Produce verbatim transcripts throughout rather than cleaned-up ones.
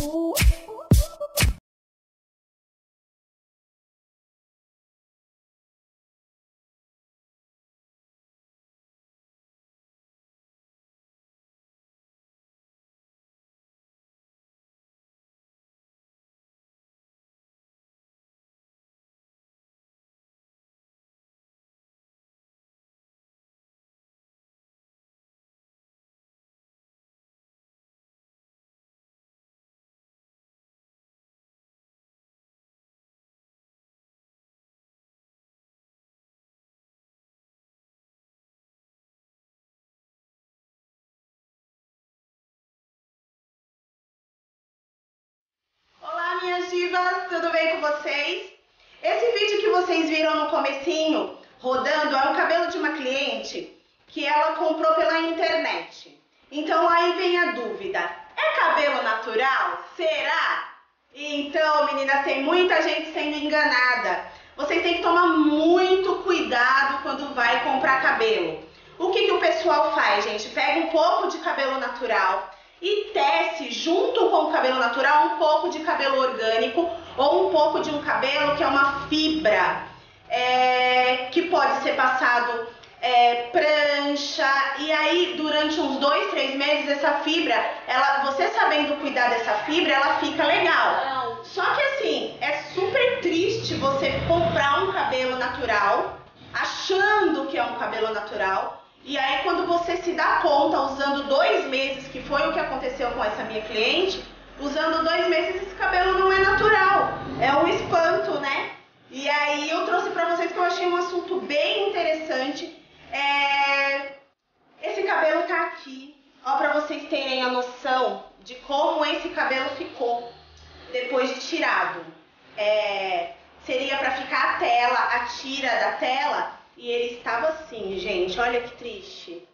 Minhas divas, tudo bem com vocês? Esse vídeo que vocês viram no comecinho, rodando, é um cabelo de uma cliente que ela comprou pela internet. Então aí vem a dúvida, é cabelo natural? Será? Então, meninas, tem muita gente sendo enganada. Vocês têm que tomar muito cuidado quando vai comprar cabelo. O que que o pessoal faz, gente? Pega um pouco de cabelo natural e tece junto com o cabelo natural um pouco de cabelo orgânico ou um pouco de um cabelo que é uma fibra, é, que pode ser passado é, prancha, e aí durante uns dois, três meses essa fibra, ela, você sabendo cuidar dessa fibra, ela fica legal. Só que assim, é super triste você comprar um cabelo natural, achando que é um cabelo natural, e aí quando você se dá conta, usando dois meses, que foi o que aconteceu com essa minha cliente, usando dois meses esse cabelo não é natural, é um espanto, né? E aí eu trouxe pra vocês que eu achei um assunto bem interessante. É... Esse cabelo tá aqui, ó, pra vocês terem a noção de como esse cabelo ficou depois de tirado. É... Seria pra ficar a tela, a tira da tela. E ele estava assim, gente, olha que triste.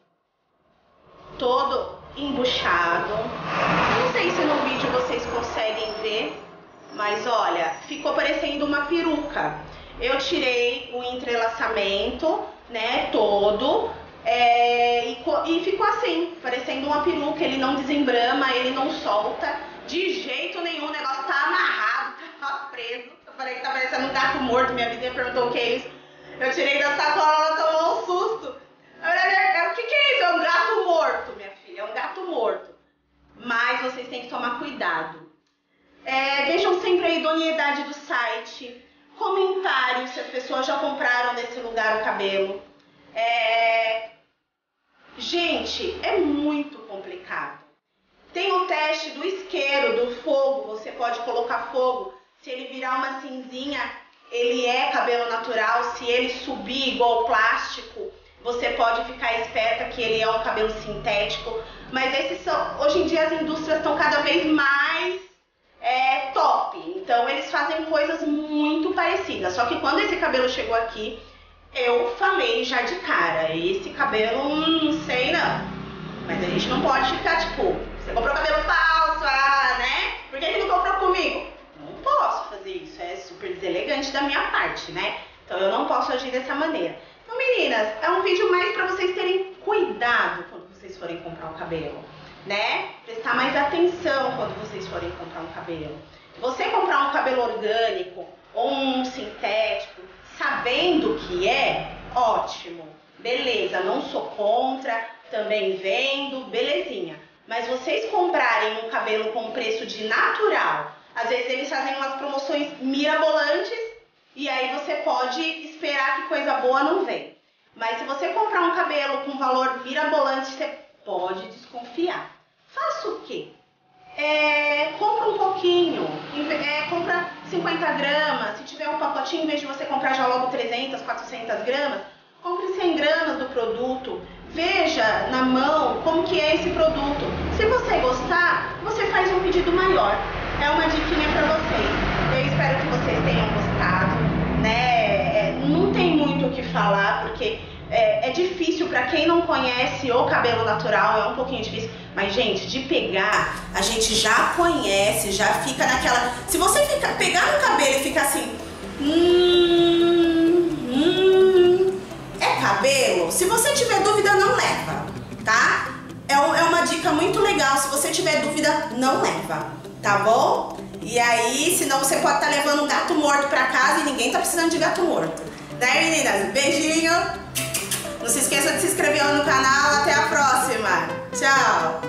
Todo embuchado. Não sei se no vídeo vocês conseguem ver, mas olha, ficou parecendo uma peruca. Eu tirei o entrelaçamento, né, todo, é, e, e ficou assim, parecendo uma peruca. Ele não desembrama, ele não solta de jeito nenhum. O negócio tá amarrado, tá preso. Eu falei que tá parecendo um gato morto. Minha vizinha perguntou o que é isso. Eu tirei da sacola, ela tomou um susto. O que que é isso? É um gato morto, minha filha, é um gato morto. Mas vocês têm que tomar cuidado. É, vejam sempre a idoneidade do site, comentários se as pessoas já compraram nesse lugar o cabelo. É... Gente, é muito complicado. Tem o teste do isqueiro, do fogo, você pode colocar fogo. Se ele virar uma cinzinha, ele é cabelo natural. Se ele subir igual plástico, você pode ficar esperta que ele é um cabelo sintético. Mas esses são, hoje em dia as indústrias estão cada vez mais é, top. Então eles fazem coisas muito parecidas. Só que quando esse cabelo chegou aqui, eu falei já de cara, esse cabelo, hum, não sei não. Mas a gente não pode ficar tipo, você comprou cabelo falso, ah, né? Por que que não comprou comigo? Não posso fazer isso, é super deselegante da minha parte, né? Então eu não posso agir dessa maneira. Então, meninas, é um vídeo mais pra vocês terem cuidado quando vocês forem comprar um cabelo, né? Prestar mais atenção quando vocês forem comprar um cabelo. Você comprar um cabelo orgânico ou um sintético, sabendo que é, ótimo, beleza, não sou contra, também vendo, belezinha. Mas vocês comprarem um cabelo com preço de natural, às vezes eles fazem umas promoções mirabolantes e aí você pode esperar que coisa boa não vem. Mas se você comprar um cabelo com valor mirabolante, você pode desconfiar. Faça o quê? É, compra um pouquinho, é, compra cinquenta gramas, se tiver um pacotinho, em vez de você comprar já logo trezentas, quatrocentas gramas, compre cem gramas do produto, veja na mão como que é esse produto. Se você gostar, você faz um pedido maior. É uma diquinha pra vocês. Eu espero que vocês tenham gostado, né? É, não tem muito o que falar, porque é, é difícil pra quem não conhece o cabelo natural, é um pouquinho difícil. Mas, gente, de pegar, a gente já conhece, já fica naquela... Se você fica, pegar no cabelo e ficar assim... Hum, hum, é cabelo? Se você tiver dúvida, não leva, tá? É, é uma dica muito legal. Se você você tiver dúvida, não leva, tá bom? E aí, senão você pode estar levando um gato morto pra casa e ninguém tá precisando de gato morto. Né, meninas? Beijinho. Não se esqueça de se inscrever no canal. Até a próxima. Tchau.